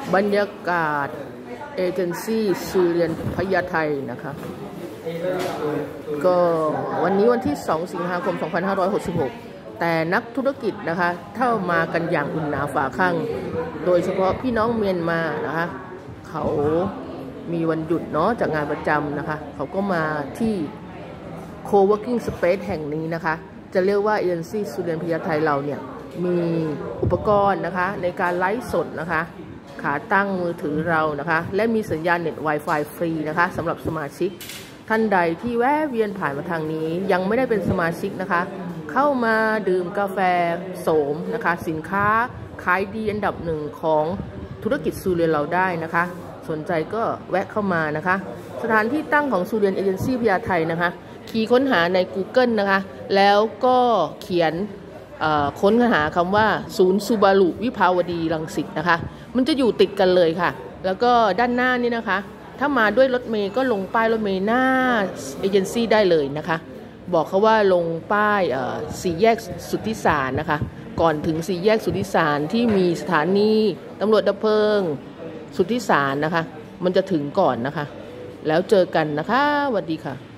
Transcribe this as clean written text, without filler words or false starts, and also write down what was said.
บรรยากาศเอเจนซี่สุริยันพญาไทนะคะก็วันนี้วันที่ 2 สิงหาคม 2566 แต่นักธุรกิจนะคะเข้ามากันอย่างอุ่นหนาฝาข้างโดยเฉพาะพี่น้องเมียนมานะคะเขามีวันหยุดเนาะจากงานประจำนะคะเขาก็มาที่ Co-working Space แห่งนี้นะคะจะเรียกว่าเอเจนซี่สุริยันพญาไทเราเนี่ยมีอุปกรณ์นะคะในการไลฟ์สดนะคะขาตั้งมือถือเรานะคะและมีสัญญาณเน็ต Wi-Fi ฟรีนะคะสำหรับสมาชิกท่านใดที่แวะเวียนผ่านมาทางนี้ยังไม่ได้เป็นสมาชิกนะคะเข้ามาดื่มกาแฟโสมนะคะสินค้าขายดีอันดับหนึ่งของธุรกิจสุริยันเราได้นะคะสนใจก็แวะเข้ามานะคะสถานที่ตั้งของสุริยันเอเจนซี่พญาไทนะคะคีย์ค้นหาใน Google นะคะแล้วก็เขียนค้นหาคำว่าศูนย์ซูบารุวิภาวดีรังสิตนะคะมันจะอยู่ติดกันเลยค่ะแล้วก็ด้านหน้านี่นะคะถ้ามาด้วยรถเมล์ก็ลงป้ายรถเมล์หน้าเอเจนซี่ได้เลยนะคะบอกเขาว่าลงป้ายสี่แยกสุทธิสารนะคะก่อนถึงสี่แยกสุทธิสารที่มีสถานีตำรวจดับเพลิงสุทธิสารนะคะมันจะถึงก่อนนะคะแล้วเจอกันนะคะสวัสดีค่ะ